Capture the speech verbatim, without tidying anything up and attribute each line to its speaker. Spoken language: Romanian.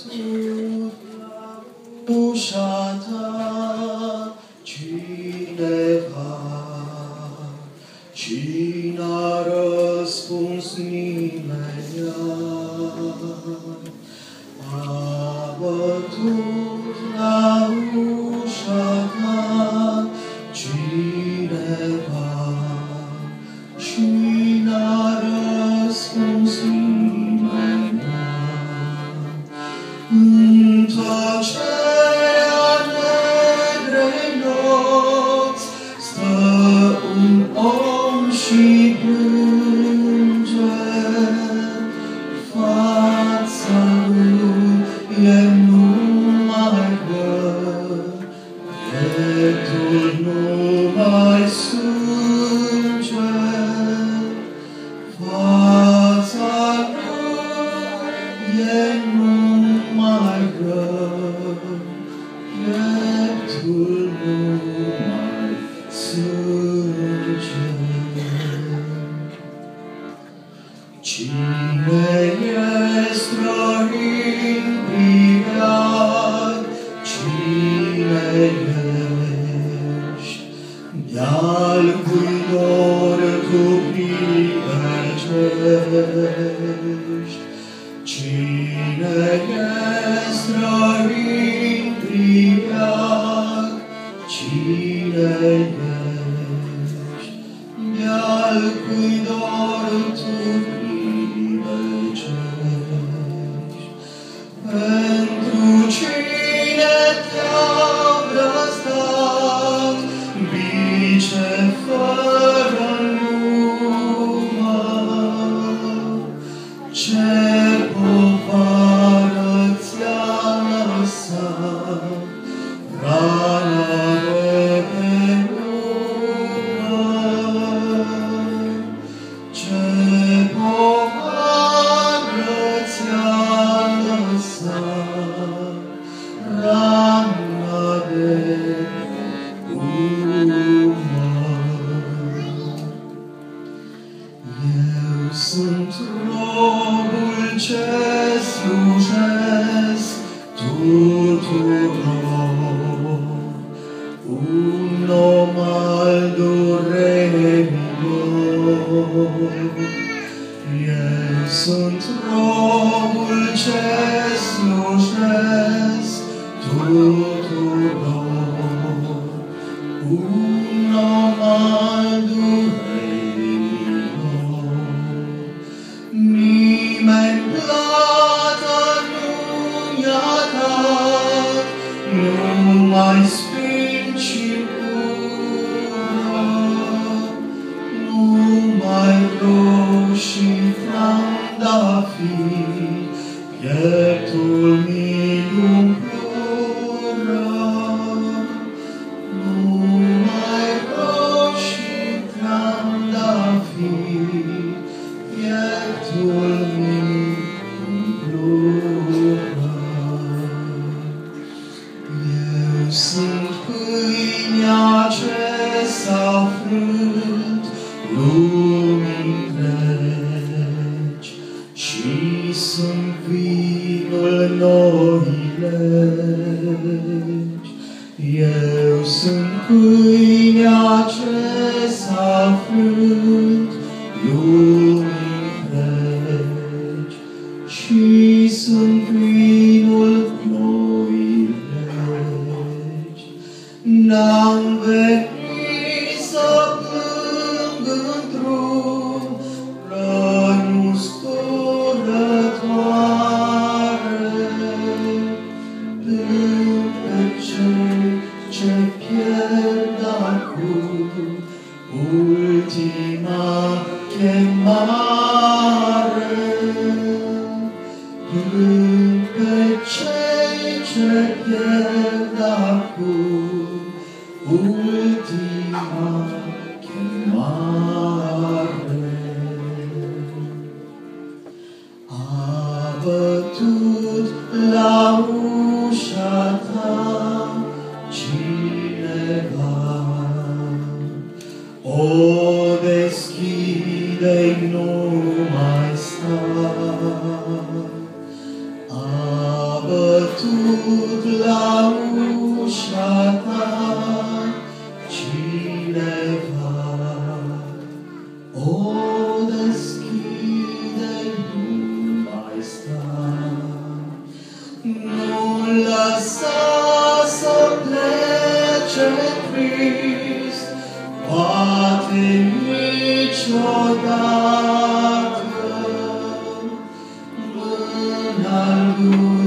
Speaker 1: bătut ușa ta cineva și n-a răspuns nimeni. A bătut la ușa ta cineva și n-a răspuns nimeni. În tăcerea negrei nopți stă un om și plânge. Fața lui e numai văd, pieptul numai sânge. Fața lui e numai rău, pieptul numai sânge. Cine e străin priveat, cine ești, de-al cui dor tu privegești. Cine e străin priveat, cine ești, de-al cui dor tu privegești. Pentru cine te-au brăzdat, bice fără număr, ce povară ți-a lăsat rana de pe număr. Ce povară ți-a lăsat rana de pe număr. Eu sunt robul ce slujesc tuturor, un om al durerilor. Eu sunt robul ce slujesc tuturor, un om al durerilor. Nimeni plată nu i-a dat, numai spin și pură, numai roșii trandafiri, pieptul mi umplură. Numai roșii trandafiri, pieptul mi umplură. Eu sunt pâinea ce s-a frânt lumii întregi și sunt vinul noii legi. Eu sunt pâinea ce s-a frânt lumii întregi și sunt vinul noii legi. N-am venit să plâng într-un răni usturătoare, plâng pe cei ce pierd acum ultima chemare. Plâng pe cei ce pierd acum ultima chemare. A bătut la ușa ta cineva, o deschide-i, nu mai sta. A lăsa să plece trist, poate niciodată. Mâna lui